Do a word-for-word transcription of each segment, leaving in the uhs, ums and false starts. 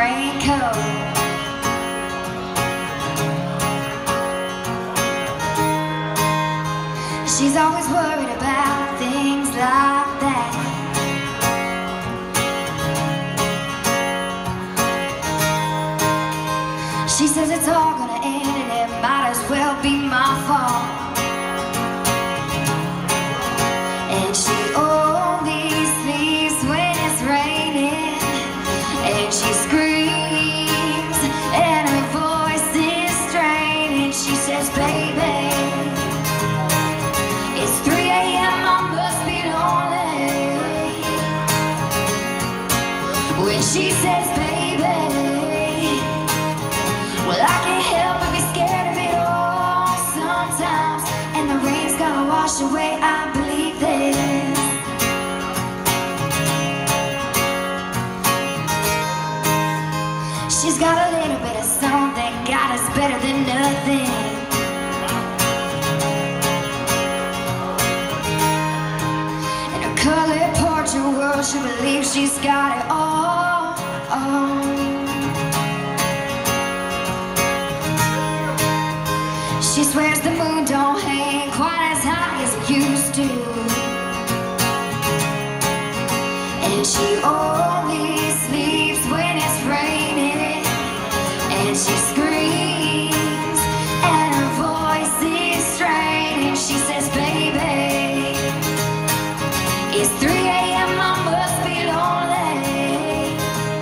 raincoat. She's always worried about things like that. She says it's all gonna end and it might as well be my fault. And she only sleeps when it's raining, and she screams and her voice is straining. She says, baby, it's three A M I must be lonely. When she says, baby, well, I can't help but be scared of it all sometimes. And the rain's gonna wash away, I believe this. She's got a little bit of something, God is better than nothing. In her colored portrait world, she believes she's got it all. Oh. She swears the moon don't hang quite as high as it used to, and she only sleeps when it's raining, and she screams and her voice is straining. She says, baby, it's three A M I must be lonely.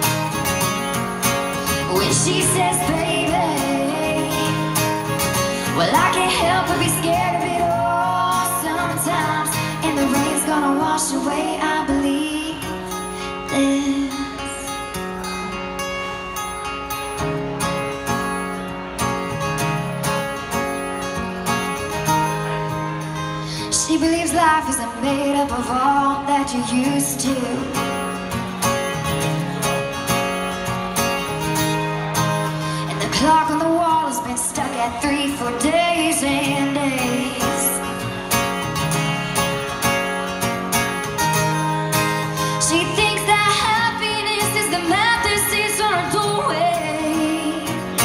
When she says, baby, well, I can't help but be scared of it all sometimes. And the rain's gonna wash away, I believe this. She believes life isn't made up of all that you used to. And the clock on the wall has been stuck at three for days and days. She thinks that happiness is the map that sits on her doorway,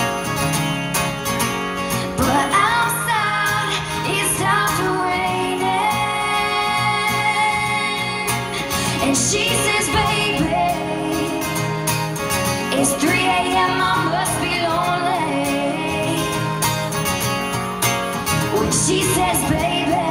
but outside it stopped raining. And she says, baby, it's three A M I must be lonely. When she says, baby,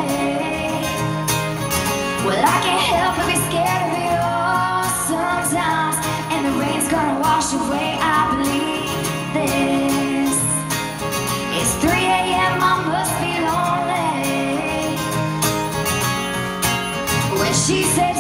well, I can't help but be scared of it all sometimes. And the rain's gonna wash away, I believe this. It's three A M I must be lonely. When she said